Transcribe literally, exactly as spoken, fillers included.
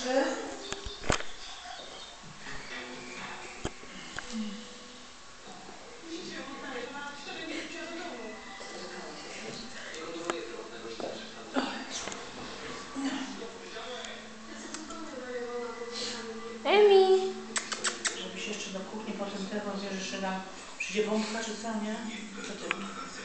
trzy. Emi! Żebyś jeszcze do kuchni potem tego, wiesz, że nam przyjdzie bombka czy co, nie? Co ty?